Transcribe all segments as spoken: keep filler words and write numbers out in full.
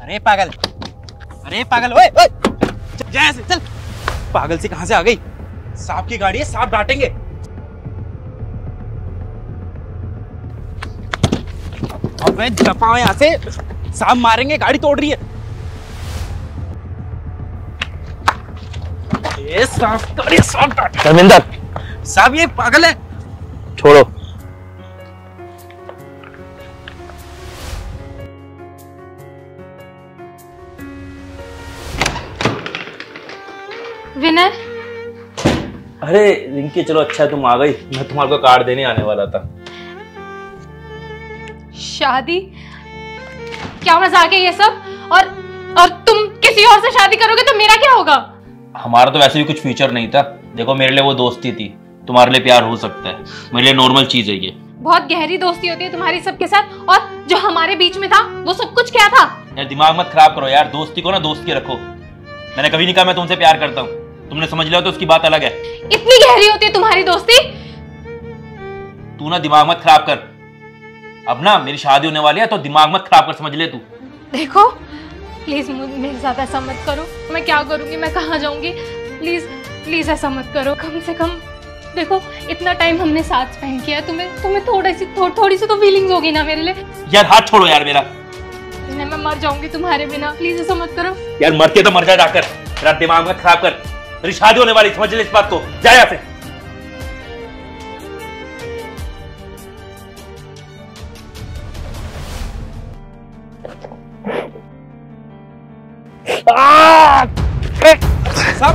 अरे पागल, अरे पागल, ओए ओए जा ऐसे चल। पागल से कहां से आ गई? सांप की गाड़ी है, सांप डांटेंगे। अबे दफा यहाँ से, सांप मारेंगे, गाड़ी तोड़ रही है। ये सांप गाड़ी, सांप डांट। धर्मेंद्र साहब ये पागल है। छोड़ो। विनय। अरे रिंकी चलो अच्छा है तुम आ गई, मैं तुम्हारे को कार्ड देने आने वाला था। शादी? क्या मजाक है ये सब? और और तुम किसी और से शादी करोगे तो मेरा क्या होगा? हमारा तो वैसे भी कुछ फ्यूचर नहीं था। देखो मेरे लिए वो दोस्ती थी, तुम्हारे लिए प्यार हो सकता है, मेरे लिए नॉर्मल चीज है ये। बहुत गहरी दोस्ती होती है तुम्हारी सबके साथ, और जो हमारे बीच में था वो सब कुछ क्या था? यार दिमाग मत खराब करो यार, दोस्ती को ना दोस्त के रखो। मैंने कभी नहीं कहा मैं तुमसे प्यार करता हूँ, तुमने समझ लिया तो उसकी बात अलग है। इतनी गहरी होती है तुम्हारी दोस्ती? तू ना दिमाग मत खराब कर, अब ना मेरी शादी होने वाली है तो दिमाग मत खराब कर, समझ ले तू। देखो प्लीज मेरे साथ ऐसा मत करो, मैं क्या करूंगी, मैं कहाँ जाऊंगी? प्लीज प्लीज ऐसा मत करो। कम से कम देखो इतना टाइम हमने साथ स्पेंड किया, तुम्हें तुम्हें थोड़ी सी थो, थोड़ी सी तो फीलिंग्स होगी ना मेरे लिए। यार हाथ छोड़ो यार मेरा, मैं मर जाऊंगी तुम्हारे बिना, प्लीज ऐसा मत करो। यार मरते तो मर जा जाकर, तेरा दिमाग मत खराब कर, मेरी शादी होने वाली, समझ ले इस बात को, जा यहाँ से। साहब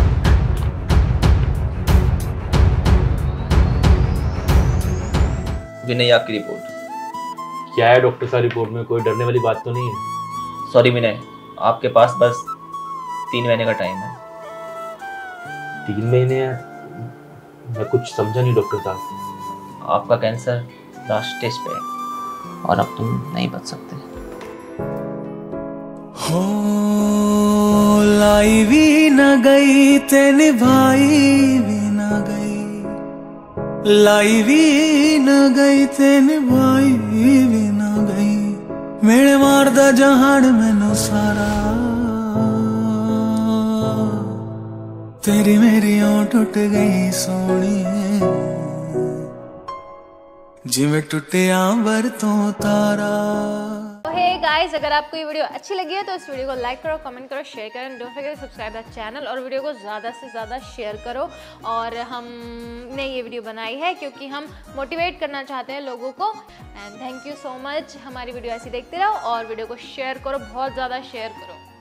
विनय आपकी रिपोर्ट क्या है डॉक्टर साहब रिपोर्ट में? कोई डरने वाली बात तो नहीं है? सॉरी विनय, आपके पास बस तीन महीने का टाइम है। तीन महीने है? मैं कुछ समझा नहीं डॉक्टर साहब। आपका कैंसर लास्ट स्टेज पे है और अब तुम नहीं बच सकते। हो लाई भी न गई ते निभाई भी न गई, लाई भी न गई ते निभाई भी न गई, मेरे मारदा जहान मैनू सारा, तेरी मेरी ओं टुट गई सोनी, जिवें टुटे आंबर तो तारा। हे गाइस, अगर आपको ये वीडियो अच्छी लगी है तो इस वीडियो को लाइक करो, कमेंट करो, शेयर करो, don't forget subscribe the channel, और वीडियो को ज़्यादा से ज़्यादा शेयर करो। और हमने ये वीडियो बनाई है क्योंकि हम मोटिवेट करना चाहते हैं लोगों को। And thank you so much. हमारी वीडियो ऐसी देखते रहो और वीडियो को शेयर करो, बहुत ज़्यादा शेयर करो।